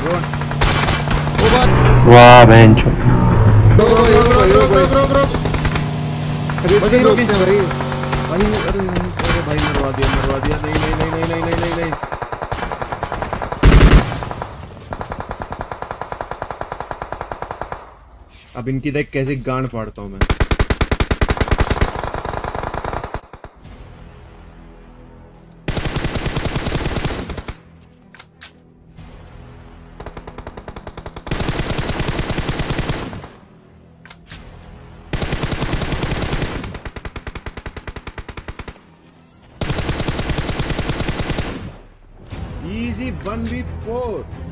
वाह बेंच भाई मरवा दिया नहीं। अब इनकी देख कैसे गांड फाड़ता हूं मैं। Easy 1v4